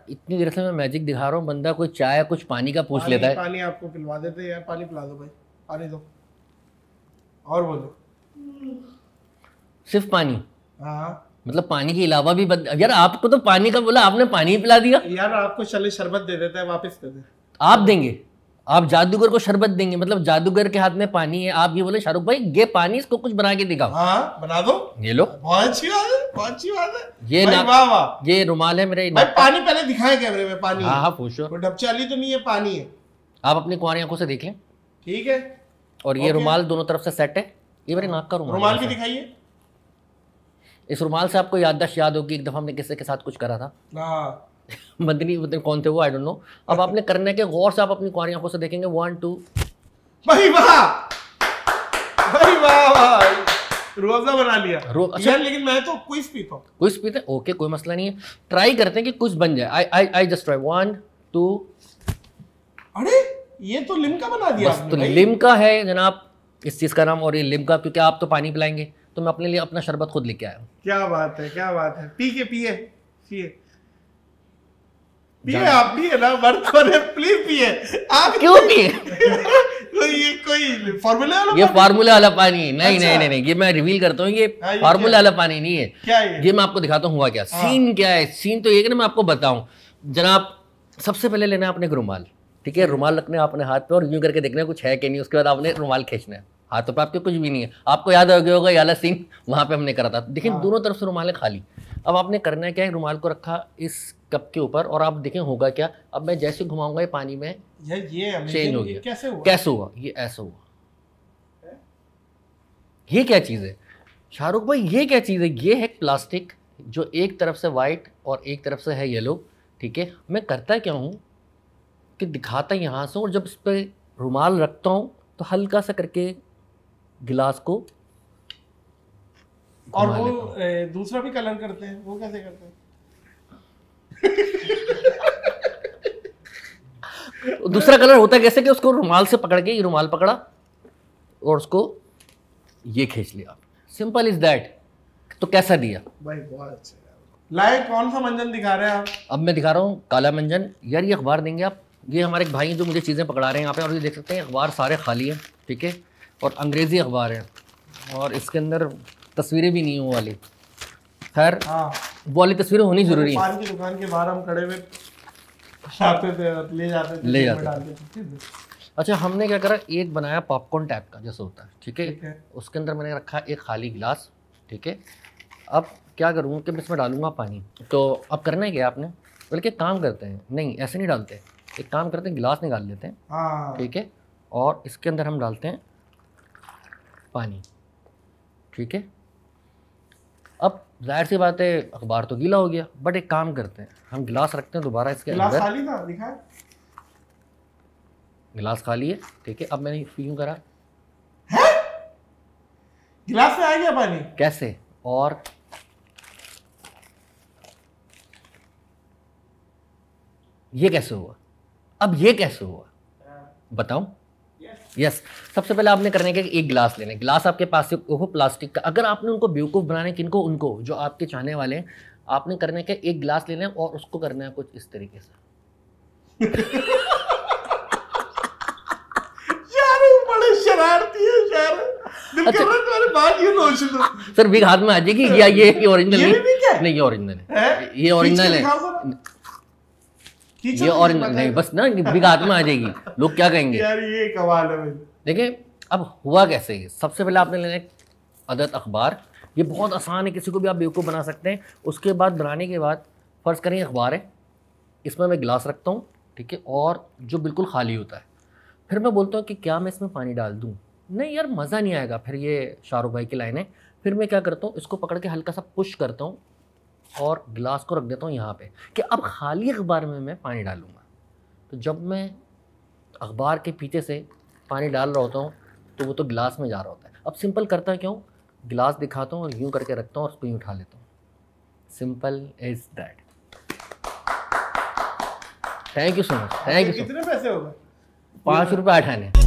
इतनी देर से मैं मैजिक दिखा रहा हूँ, बंदा कोई चाय कुछ पानी का पूछ लेता है। पानी आपको पिलवा देते हैं यार, पानी पिला दो भाई, पानी दो। और बोलो। सिर्फ पानी? हाँ मतलब पानी के अलावा भी यार आपको तो पानी का बोला, आपने पानी ही पिला दिया यार। आपको चले शरबत दे देते हैं, वापस दे दे। आप देंगे? आप जादूगर को शरबत देंगे? मतलब जादूगर के हाथ में पानी है, आप ये बोले शाहरुख भाई ये पानी, इसको कुछ बना के दिखाओ। हाँ बना दो, ये लो। बहुत अच्छी बात है, बहुत अच्छी बात है। ये भाई वाह वाह। ये रुमाल है मेरे भाई पानी पहले दिखाए कैमरे में, पानी। हाँ हाँ पूछो। वो डबचे वाली तो नहीं है, पानी है। आप अपनी कुंवारी आंखों से देख लें। ठीक है। और ये रुमाल दोनों तरफ से सेट है, ये मेरे नाक का रुमाल भी दिखाइए। इस रुमाल से आपको याददाश्त याद होगी, एक दफा हमने किसी के साथ कुछ करा था। हाँ मदनी कौन थे वो, आई डोंट नो। अब आपने करने के गौर से आप अपनी कुंवारी आंखों से देखेंगे। 1 2। भाई वाह, भाई वाह वाह, रोजा बना लिया। अच्छा यार लेकिन मैं तो क्विज पीता हूँ। क्विज पीते हैं? ओके कोई मसला नहीं है, ट्राई करते हैं कि कुछ बन जाए। I just try 1 2। अरे ये तो लिम्का बना दिया आपने। तो लिम्का है जनाब इस चीज का नाम, और ये लिम्का क्योंकि आप तो पानी पिलाएंगे तो मैं अपने लिए अपना शरबत खुद लेके आया हूँ। क्या बात है, क्या बात है। पी के पिए पिए पिए, आप पिए ना, मर्द बने प्लीज पिए। आप क्यों पिए? ये कोई फार्मूला वाला? ये फार्मूला वाला पानी नहीं। अच्छा। नहीं, ये मैं रिवील करता हूँ, ये फार्मूला वाला पानी नहीं है। क्या ये मैं आपको दिखाता हूँ हुआ क्या। सीन क्या है, सीन तो एक ना मैं आपको बताऊं जनाब। सबसे पहले लेना है आपने एक रुमाल, ठीक है? रुमाल रखना है अपने हाथ पे और यूं करके देखना है कुछ है कि नहीं। उसके बाद आपने रुमाल खींचना है, हाथों पे आपके कुछ भी नहीं है। आपको याद हो गया होगा ये वाला सीन, वहां पे हमने करा था। देखिए दोनों तरफ से रुमाल है खाली। अब आपने करना है क्या है, रुमाल को रखा इस कप के ऊपर और आप देखें होगा क्या। अब मैं जैसे घुमाऊंगा ये पानी में ये चेंज हो गया। कैसे हुआ? ये ऐसा हुआ। ये क्या चीज़ है शाहरुख भाई, ये क्या चीज़ है? ये है प्लास्टिक जो एक तरफ से वाइट और एक तरफ से है येलो, ठीक है? मैं करता क्या हूँ कि दिखाता यहाँ से, और जब इस पर रुमाल रखता हूँ तो हल्का सा करके गिलास को, और वो दूसरा भी कलर करते हैं, वो कैसे करते हैं? दूसरा कलर होता है कैसे कि उसको रुमाल से पकड़ के, ये रुमाल पकड़ा और उसको ये खींच लिया, सिंपल इज दैट। तो कैसा दिया भाई? बहुत अच्छा यार। लाए कौन सा मंजन दिखा रहे हैं आप? अब मैं दिखा रहा हूँ काला मंजन। यार ये अखबार देंगे आप? ये हमारे एक भाई हैं जो मुझे चीज़ें पकड़ा रहे हैं यहाँ पे, और ये देख सकते हैं अखबार सारे खाली हैं, ठीक है? और अंग्रेज़ी अखबार है और इसके अंदर तस्वीरें भी नहीं हो वाली। खैर हाँ, वो वाली तस्वीरें होनी जरूरी है। पान की दुकान के बाहर हम खड़े हुए आते थे, ले जाते थे। अच्छा हमने क्या करा, एक बनाया पॉपकॉर्न टाइप का जैसे होता है, ठीक है? उसके अंदर मैंने रखा एक खाली गिलास, ठीक है? अब क्या करूँगा कि मैं इसमें डालूंगा पानी। तो अब करना है क्या आपने, बल्कि काम करते हैं, नहीं ऐसे नहीं डालते, एक काम करते हैं गिलास निकाल लेते हैं, ठीक है? और इसके अंदर हम डालते हैं पानी, ठीक है? अब जाहिर सी बात है अखबार तो गीला हो गया, बट एक काम करते हैं हम गिलास रखते हैं दोबारा इसके अंदर। खाली था, दिखा गिलास खाली है, ठीक है? अब मैंने यूं करा, गिलास में आ गया पानी कैसे? और ये कैसे हुआ? अब ये कैसे हुआ बताऊं? यस सबसे पहले आपने करने का एक गिलास लेना है। गिलास आपके पास से वो प्लास्टिक का, अगर आपने उनको बेवकूफ़ बनाने किनको, उनको जो आपके चाहने वाले हैं, आपने करने का एक गिलास लेना है और उसको करना है कुछ इस तरीके से। यार बड़े शरारती है यार। दिल कर रहा है तुम्हारे बाल यूं नोच दो। सर बिग हाथ में आ जाएगी या ये ओरिजिनल नहीं? नहीं ये ओरिजिनल है, ये ओरिजिनल है, ये ओरिजिनल नहीं, बस ना बिग हाथ में आ जाएगी, लोग क्या कहेंगे यार ये कमाल है। देखिए अब हुआ कैसे है, सबसे पहले आपने लेना है अदद अखबार। ये बहुत आसान है, किसी को भी आप बेवकूफ़ बना सकते हैं। उसके बाद बनाने के बाद फ़र्ज़ करें अखबार है, इसमें मैं गिलास रखता हूँ, ठीक है? और जो बिल्कुल खाली होता है, फिर मैं बोलता हूँ कि क्या मैं इसमें पानी डाल दूँ? नहीं यार मज़ा नहीं आएगा, फिर ये शाहरुख भाई की लाइन है। फिर मैं क्या करता हूँ, इसको पकड़ के हल्का सा पुश करता हूँ और गिलास को रख देता हूँ यहाँ पे कि अब खाली अखबार में मैं पानी डालूँगा। तो जब मैं अखबार के पीछे से पानी डाल रहा होता हूँ तो वो तो गिलास में जा रहा होता है। अब सिंपल करता क्यों, गिलास दिखाता हूँ और यूँ करके रखता हूँ और उसको यूँ उठा लेता हूँ, simple is that. Thank you so much, thank you. कितने पैसे हो गए? 5 रुपये 8 आने।